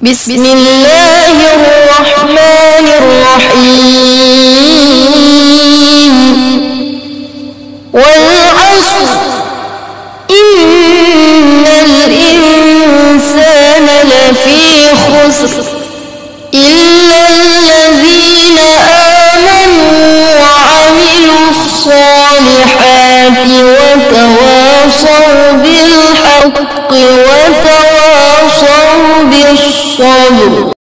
بسم الله الرحمن الرحيم والعصر إن الإنسان لفي خسر إلا الذين آمنوا وعملوا الصالحات وتواصوا بالحق وتواصوا بالصبر.